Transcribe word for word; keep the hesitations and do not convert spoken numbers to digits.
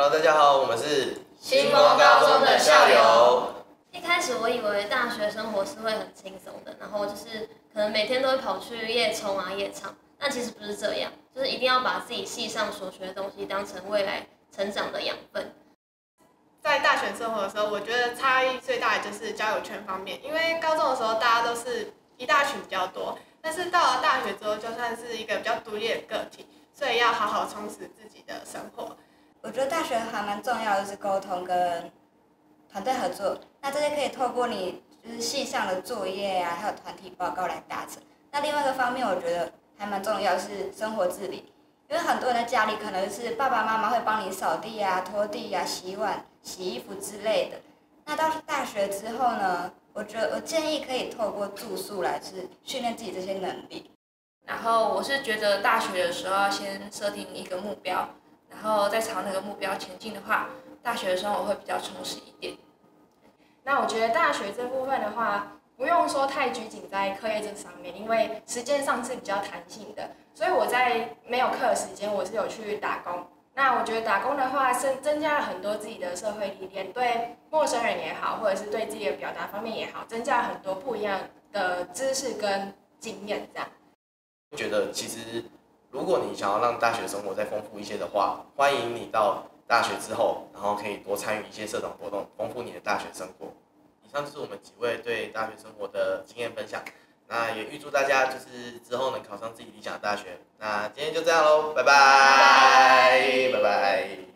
Hello， 大家好，我们是星光高中的校友。 一开始我以为大学生活是会很轻松的，然后就是可能每天都会跑去夜冲啊、夜唱，但其实不是这样，就是一定要把自己系上所学的东西当成未来成长的养分。 在大学生活的时候，我觉得差异最大的就是交友圈方面，因为高中的时候大家都是一大群比较多，但是到了大学之后，就算是一个比较独立的个体，所以要好好充实自己的生活。 我觉得大学还蛮重要的是沟通跟团队合作，那这些可以透过你就是系上的作业啊，还有团体报告来达成。那另外一个方面，我觉得还蛮重要的是生活自理，因为很多人在家里可能是爸爸妈妈会帮你扫地啊、拖地啊、洗碗、洗衣服之类的。那到大学之后呢，我觉得我建议可以透过住宿来是训练自己这些能力。 然后我是觉得大学的时候要先设定一个目标，然后再朝那个目标前进的话，大学的生活会比较充实一点。 那我觉得大学这部分的话，不用说太拘谨在课业这上面，因为时间上是比较弹性的，所以我在没有课的时间，我是有去打工。那我觉得打工的话，增增加了很多自己的社会历练，对陌生人也好，或者是对自己的表达方面也好，增加了很多不一样的知识跟经验。这样， 觉得其实如果你想要让大学生活再丰富一些的话，欢迎你到大学之后，然后可以多参与一些社团活动，丰富你的大学生活。以上就是我们几位对大学生活的经验分享。那也预祝大家就是之后能考上自己理想的大学。那今天就这样喽，拜拜，拜拜。